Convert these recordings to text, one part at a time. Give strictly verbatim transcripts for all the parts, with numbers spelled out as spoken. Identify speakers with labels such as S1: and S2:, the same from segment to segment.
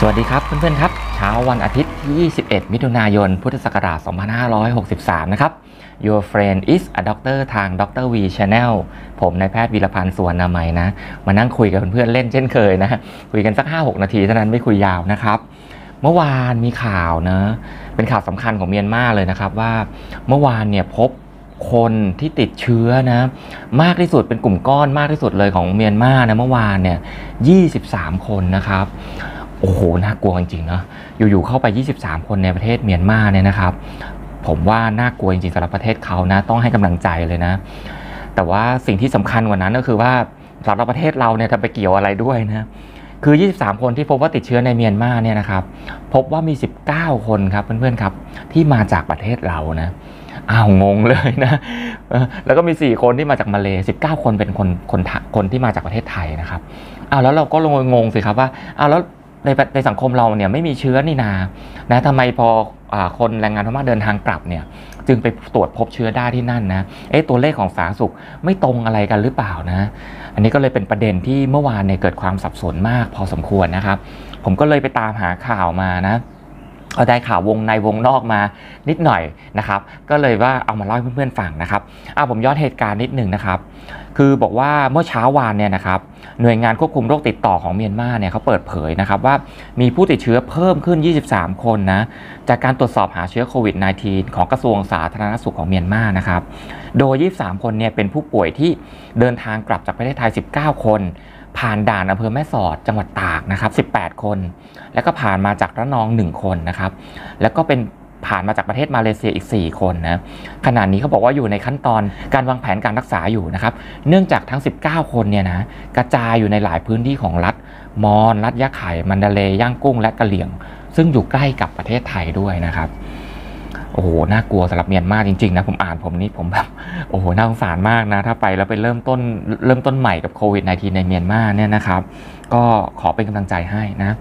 S1: สวัสดีครับเพื่อนๆครับเช้าวันอาทิตย์ที่ยี่สิบเอ็ดมิถุนายนพุทธศักราชสองพันห้าร้อยหกสิบสามนะครับ Your friend is a doctor ทาง ดร วี Channel ผมนายแพทย์วีรพันธ์สุวรรณามัยนะมานั่งคุยกับเพื่อนๆเล่นเช่นเคยนะคุยกันสัก ห้าหก นาทีเท่านั้นไม่คุยยาวนะครับเมื่อวานมีข่าวนะเป็นข่าวสำคัญของเมียนมาเลยนะครับว่าเมื่อวานเนี่ยพบคนที่ติดเชื้อนะมากที่สุดเป็นกลุ่มก้อนมากที่สุดเลยของเมียนมานะเมื่อวานเนี่ยยี่สิบสามคนนะครับโอ้โหน่ากลัวจริงๆเนาะอยู่ๆเข้าไปยี่สิบสามคนในประเทศเมียนมาเนี่ยนะครับผมว่าน่ากลัวจริงๆสำหรับประเทศเขานะต้องให้กำลังใจเลยนะแต่ว่าสิ่งที่สำคัญกว่านั้นก็คือว่าสำหรับประเทศเราเนี่ยจะไปเกี่ยวอะไรด้วยนะคือยี่สิบสามคนที่พบว่าติดเชื้อในเมียนมาเนี่ยนะครับพบว่ามีสิบเก้าคนครับเพื่อนๆครับที่มาจากประเทศเรานะอ้าวงงเลยนะแล้วก็มีสี่คนที่มาจากมาเลสิบเก้าคนเป็นคนคนคนที่มาจากประเทศไทยนะครับอ้าวแล้วเราก็ลงงงสิครับว่าอ้าวแล้วในในสังคมเราเนี่ยไม่มีเชื้อนี่นานะทำไมพอคนแรงงานพม่าเดินทางกลับเนี่ยจึงไปตรวจพบเชื้อได้ที่นั่นนะเอ๊ะตัวเลขของสาธารณสุขไม่ตรงอะไรกันหรือเปล่านะอันนี้ก็เลยเป็นประเด็นที่เมื่อวานเนี่ยเกิดความสับสนมากพอสมควรนะครับผมก็เลยไปตามหาข่าวมานะเอาได้ข่าววงในวงนอกมานิดหน่อยนะครับก็เลยว่าเอามาเล่าให้เพื่อนๆฟังนะครับเอาผมย้อนเหตุการณ์นิดหนึ่งนะครับคือบอกว่าเมื่อเช้าวานเนี่ยนะครับหน่วยงานควบคุมโรคติดต่อของเมียนมาเนี่ยเขาเปิดเผยนะครับว่ามีผู้ติดเชื้อเพิ่มขึ้นยี่สิบสามคนนะจากการตรวจสอบหาเชื้อโควิด สิบเก้า ของกระทรวงสาธารณสุขของเมียนมานะครับโดยยี่สิบสามคนเนี่ยเป็นผู้ป่วยที่เดินทางกลับจากประเทศไทยสิบเก้าคนผ่านด่านอำเภอแม่สอดจังหวัดตากนะครับสิบแปดคนแล้วก็ผ่านมาจากระนองหนึ่งคนนะครับแล้วก็เป็นผ่านมาจากประเทศมาเลเซียอีกสี่คนนะขณะนี้เขาบอกว่าอยู่ในขั้นตอนการวางแผนการรักษาอยู่นะครับเนื่องจากทั้งสิบเก้าคนเนี่ยนะกระจายอยู่ในหลายพื้นที่ของรัฐมอญรัฐยะไข่มันดาเลย์ย่างกุ้งและกะเหรี่ยงซึ่งอยู่ใกล้กับประเทศไทยด้วยนะครับโอ้โหน่ากลัวสำหรับเมียนมาจริงๆนะผมอ่านผมนี่ผมแบบโอ้โหน่าสงสารมากนะถ้าไปแล้วไปเริ่มต้นเริ่มต้นใหม่กับโควิด สิบเก้า ในเมียนมาเนี่ยนะครับก็ขอเป็นกำลังใจให้นะ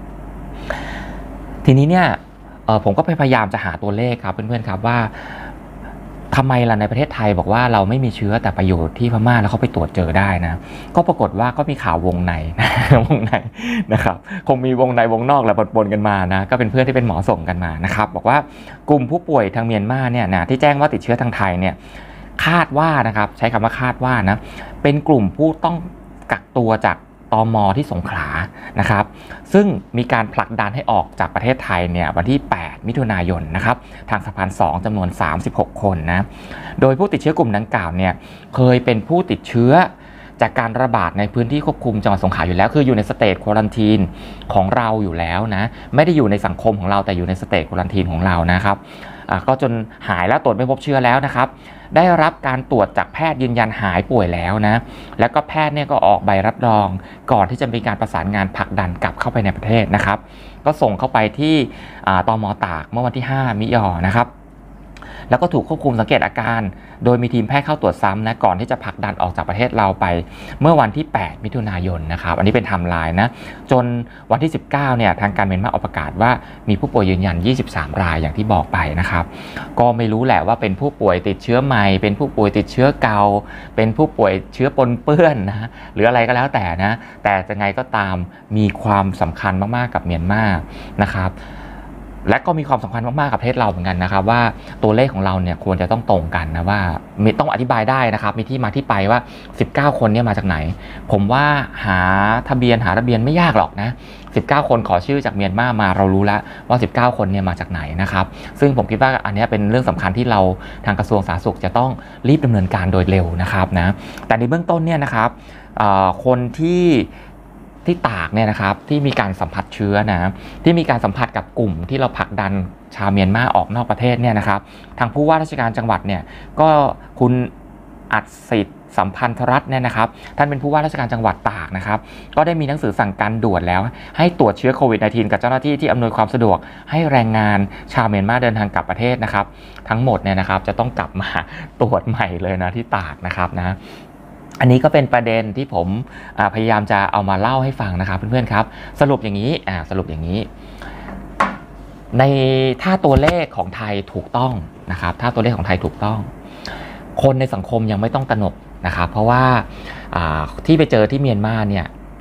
S1: ทีนี้เนี่ยเออผมก็พยายามจะหาตัวเลขครับเพื่อนๆครับว่าทำไมล่ะในประเทศไทยบอกว่าเราไม่มีเชื้อแต่ไปอยู่ที่พม่าแล้วเขาไปตรวจเจอได้นะก็ปรากฏว่าก็มีข่าววงในนะวงในนะครับคงมีวงในวงนอกแหละปนๆกันมานะก็เป็นเพื่อนที่เป็นหมอส่งกันมานะครับบอกว่ากลุ่มผู้ป่วยทางเมียนมาเนี่ยนะที่แจ้งว่าติดเชื้อทางไทยเนี่ยคาดว่านะครับใช้คำว่าคาดว่านะเป็นกลุ่มผู้ต้องกักตัวจากตม.ที่สงขลานะครับซึ่งมีการผลักดันให้ออกจากประเทศไทยเนี่ยวันที่แปดมิถุนายนนะครับทางสะพานสองจำนวนสามสิบหกคนนะโดยผู้ติดเชื้อกลุ่มดังกล่าวเนี่ยเคยเป็นผู้ติดเชื้อจากการระบาดในพื้นที่ควบคุมจังหวัดสงขลาอยู่แล้วคืออยู่ในสเตจควอรันทีนของเราอยู่แล้วนะไม่ได้อยู่ในสังคมของเราแต่อยู่ในสเตจควอรันทีนของเรานะครับก็จนหายแล้วตรวจไม่พบเชื้อแล้วนะครับได้รับการตรวจจากแพทย์ยืนยันหายป่วยแล้วนะแล้วก็แพทย์เนี่ยก็ออกใบรับรองก่อนที่จะมีการประสานงานผลักดันกลับเข้าไปในประเทศนะครับก็ส่งเข้าไปที่ตม.ตากเมื่อวันที่ห้ามิถุนายนนะครับแล้วก็ถูกควบคุมสังเกตอาการโดยมีทีมแพทย์เข้าตรวจซ้ำนะก่อนที่จะผลักดันออกจากประเทศเราไปเมื่อวันที่แปดมิถุนายนนะครับอันนี้เป็นไทม์ไลน์นะจนวันที่สิบเก้าเนี่ยทางการเมียนมาออกประกาศว่ามีผู้ป่วยยืนยันยี่สิบสามรายอย่างที่บอกไปนะครับก็ไม่รู้แหละว่าเป็นผู้ป่วยติดเชื้อใหม่เป็นผู้ป่วยติดเชื้อเก่าเป็นผู้ป่วยเชื้อปนเปื้อนนะหรืออะไรก็แล้วแต่นะแต่จะไงก็ตามมีความสำคัญมากๆกับเมียนมานะครับและก็มีความสำคัญมากๆกับประเทศเราเหมือนกันนะครับว่าตัวเลขของเราเนี่ยควรจะต้องตรงกันนะว่ามีต้องอธิบายได้นะครับมีที่มาที่ไปว่าสิบเก้าคนเนี่ยมาจากไหนผมว่าหาทะเบียนหาทะเบียนไม่ยากหรอกนะสิบเก้าคนขอชื่อจากเมียนมามาเรารู้แล้วว่าสิบเก้าคนเนี่ยมาจากไหนนะครับซึ่งผมคิดว่าอันนี้เป็นเรื่องสำคัญที่เราทางกระทรวงสาธารณสุขจะต้องรีบดำเนินการโดยเร็วนะครับนะแต่ในเบื้องต้นเนี่ยนะครับคนที่ที่ตากเนี่ยนะครับที่มีการสัมผัสเชื้อนะที่มีการสัมผัสกับกลุ่มที่เราผลักดันชาวเมียนมาออกนอกประเทศเนี่ยนะครับทางผู้ว่าราชการจังหวัดเนี่ยก็คุณอัดสิทธิ์สัมพันธรัตน์เนี่ยนะครับท่านเป็นผู้ว่าราชการจังหวัดตากนะครับก็ได้มีหนังสือสั่งการด่วนแล้วให้ตรวจเชื้อโควิด สิบเก้า กับเจ้าหน้าที่ที่อำนวยความสะดวกให้แรงงานชาวเมียนมาเดินทางกลับประเทศนะครับทั้งหมดเนี่ยนะครับจะต้องกลับมาตรวจใหม่เลยนะที่ตากนะครับนะอันนี้ก็เป็นประเด็นที่ผมพยายามจะเอามาเล่าให้ฟังนะครับเพื่อนๆครับสรุปอย่างนี้สรุปอย่างนี้ในถ้าตัวเลขของไทยถูกต้องนะครับถ้าตัวเลขของไทยถูกต้องคนในสังคมยังไม่ต้องตระหนกนะครับเพราะว่าที่ไปเจอที่เมียนมาเนี่ย เ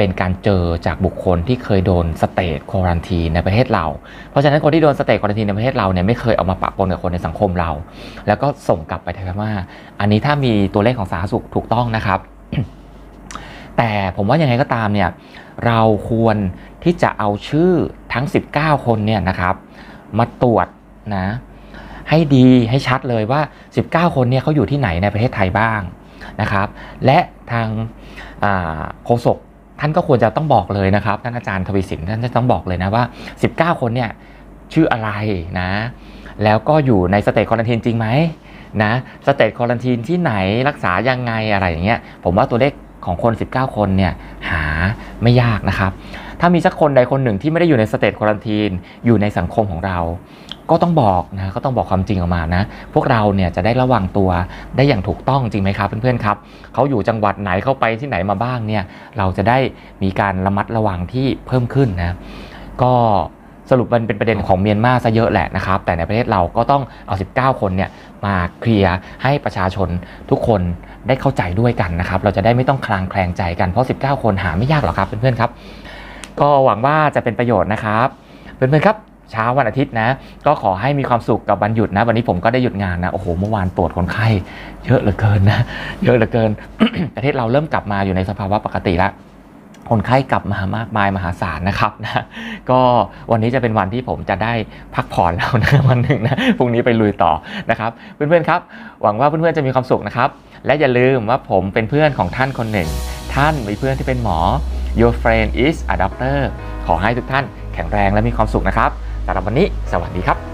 S1: เป็นการเจอจากบุคคลที่เคยโดนสเตทควอรันทีในประเทศเราเพราะฉะนั้นคนที่โดนสเตทควอรันทีในประเทศเราเนี่ยไม่เคยเอามาปะปนกับคนในสังคมเราแล้วก็ส่งกลับไปไทยพม่าอันนี้ถ้ามีตัวเลขของสาธารณสุขถูกต้องนะครับ แต่ผมว่ายังไงก็ตามเนี่ยเราควรที่จะเอาชื่อทั้งสิบเก้าคนเนี่ยนะครับมาตรวจนะให้ดีให้ชัดเลยว่าสิบเก้าคนเนี่ยเขาอยู่ที่ไหนในประเทศไทยบ้างนะครับและทางโฆษกท่านก็ควรจะต้องบอกเลยนะครับท่านอาจารย์ทวีสินท่านจะต้องบอกเลยนะว่าสิบเก้าคนเนี่ยชื่ออะไรนะแล้วก็อยู่ในสเตทควอรันทีนจริงไหมนะสเตทควอรันทีนที่ไหนรักษายังไงอะไรอย่างเงี้ยผมว่าตัวเลขของคนสิบเก้าคนเนี่ยหาไม่ยากนะครับถ้ามีสักคนใดคนหนึ่งที่ไม่ได้อยู่ในสเตทควอรันทีนอยู่ในสังคมของเราก็ต้องบอกนะก็ต้องบอกความจริงออกมานะพวกเราเนี่ยจะได้ระวังตัวได้อย่างถูกต้องจริงไหมครับเพื่อนๆครับเขาอยู่จังหวัดไหนเข้าไปที่ไหนมาบ้างเนี่ยเราจะได้มีการระมัดระวังที่เพิ่มขึ้นนะก็สรุปมันเป็นประเด็นของเมียนมาซะเยอะแหละนะครับแต่ในประเทศเราก็ต้องเอาสิบเก้าคนเนี่ยมาเคลียร์ให้ประชาชนทุกคนได้เข้าใจด้วยกันนะครับเราจะได้ไม่ต้องคลางแคลงใจกันเพราะสิบเก้าคนหาไม่ยากหรอกครับเพื่อนๆครับก็หวังว่าจะเป็นประโยชน์นะครับเพื่อนๆครับเช้าวันอาทิตย์นะก็ขอให้มีความสุขกับวันหยุดนะวันนี้ผมก็ได้หยุดงานนะโอ้โหเมื่อวานตรวจคนไข้เยอะเหลือเกินนะเยอะเหลือเกิน ประเทศเราเริ่มกลับมาอยู่ในสภาวะปกติแล้วคนไข้กลับมามากมายมหาศาลนะครับนะก็วันนี้จะเป็นวันที่ผมจะได้พักผ่อนแล้วนะวันหนึ่งนะพรุ่งนี้ไปลุยต่อนะครับเพื่อนๆครับหวังว่าเพื่อนๆจะมีความสุขนะครับและอย่าลืมว่าผมเป็นเพื่อนของท่านคนหนึ่งท่านมีเพื่อนที่เป็นหมอ Your friend is a doctor ขอให้ทุกท่านแข็งแรงและมีความสุขนะครับสำหรับวันนี้สวัสดีครับ